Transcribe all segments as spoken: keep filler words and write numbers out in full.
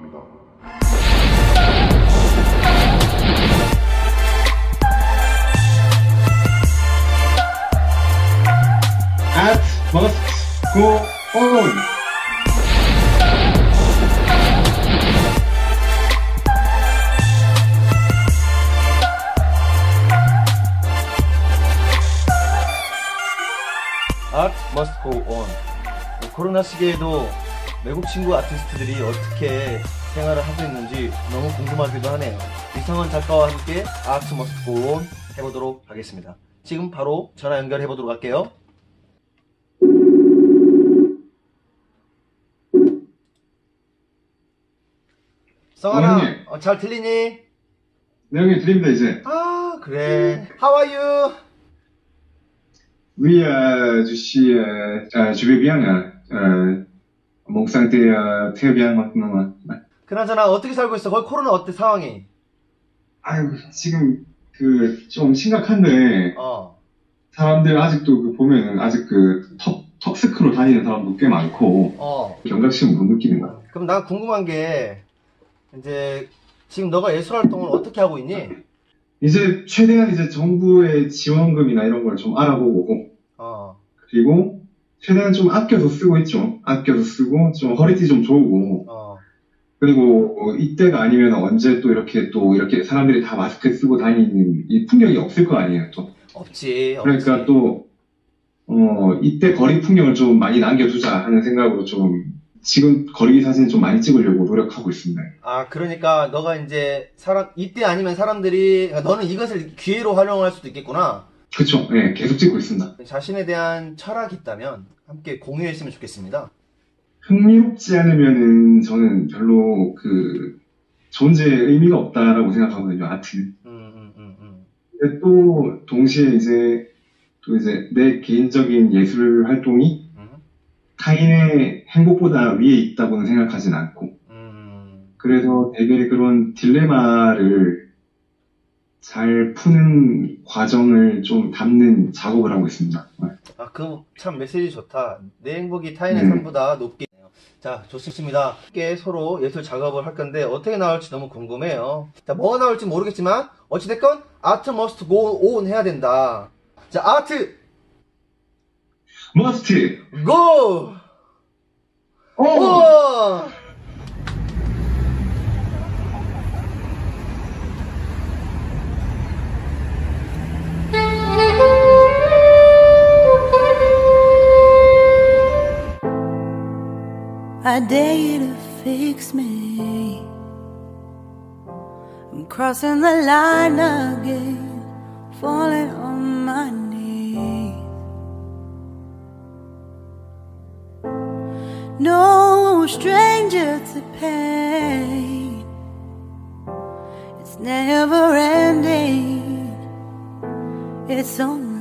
바랍니다. Art must go on. Art must go on. 코로나 시기에도 외국 친구 아티스트들이 어떻게 생활을 하고 있는지 너무 궁금하기도 하네요. 이상원 작가와 함께 Art must go on 해보도록 하겠습니다. 지금 바로 전화 연결해 보도록 할게요. 성환아, 형님. 어, 잘 들리니? 네, 형님 들립니다 이제. 아, 그래. How are you? Oui, euh, je suis, euh, euh, je vais bien. Euh, mon santé euh, très bien maintenant. 그나저나 어떻게 살고 있어? 거기 코로나 어때 상황이? 아유, 지금 그 좀 심각한데 어. 사람들 아직도 그 보면은 아직 그 턱, 턱스크로 다니는 사람도 꽤 많고 어. 경각심을 못 느끼는 거야. 그럼 나 궁금한 게 이제 지금 너가 예술 활동을 어떻게 하고 있니? 이제 최대한 이제 정부의 지원금이나 이런 걸 좀 알아보고 어. 그리고 최대한 좀 아껴서 쓰고 있죠. 아껴서 쓰고 좀 허리띠 좀 조우고 어. 그리고 어, 이때가 아니면 언제 또 이렇게 또 이렇게 사람들이 다 마스크 쓰고 다니는 이 풍경이 없을 거 아니에요. 또 없지. 없지. 그러니까 또 어, 이때 거리 풍경을 좀 많이 남겨두자 하는 생각으로 좀 지금 거리 사진 좀 많이 찍으려고 노력하고 있습니다. 아, 그러니까 너가 이제 사람 이때 아니면 사람들이 그러니까 너는 이것을 기회로 활용할 수도 있겠구나. 그쵸? 네, 계속 찍고 있습니다. 자신에 대한 철학이 있다면 함께 공유했으면 좋겠습니다. 흥미롭지 않으면은 저는 별로 그 존재의 의미가 없다라고 생각하거든요, 아트는. 음, 음, 음, 음. 근데 또 동시에 이제 또 이제 내 개인적인 예술 활동이 음, 타인의 행복보다 위에 있다고는 생각하진 않고 음. 그래서 되게 그런 딜레마를 잘 푸는 과정을 좀 담는 작업을 하고 있습니다. 아, 그 참 메시지 좋다. 내 행복이 타인의 네. 삶보다 높게. 자, 좋습니다. 함께 서로 예술 작업을 할 건데 어떻게 나올지 너무 궁금해요. 자, 뭐가 나올지 모르겠지만 어찌됐건 아트 머스트 고 온 해야 된다. 자, 아트 머스트! 고! 오! 오! I dare you to fix me. I'm crossing the line again, falling on my knees. No stranger to pain, it's never ending, it's only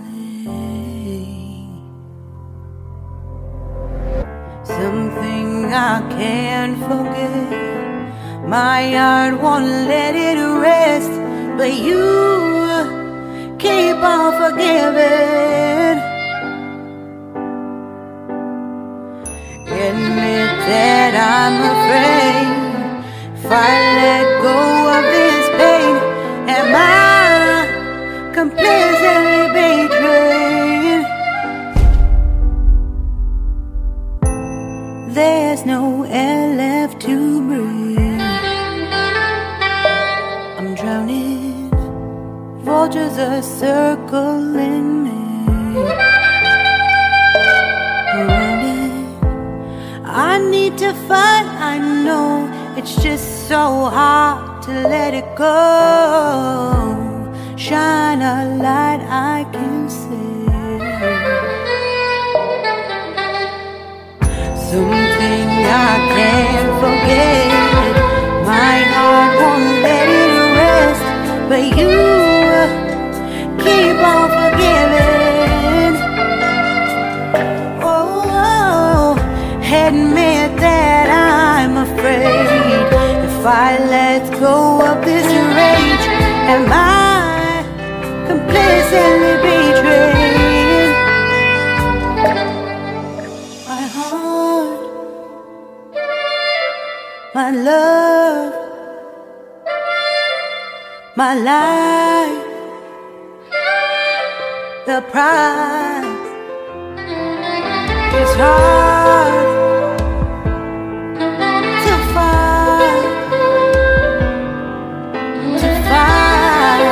something I can't forget. My heart won't let it rest, but you keep on forgiving. Admit that I'm afraid if I let go of this pain, am I completely betrayed? There's no air left to breathe. I'm drowning, vultures are circling me. Around it, I need to fight, I know it's just so hard to let it go. Shine a light I can see. Something I can't forget. My heart won't let it rest, but you keep on forgiving. Oh, admit that I'm afraid if I let go of this rage, am I completely betrayed? My my love, my life, the price is hard to find, to find.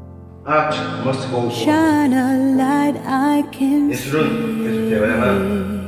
Art must go on. Shine a light I can 예술은 계속되어야만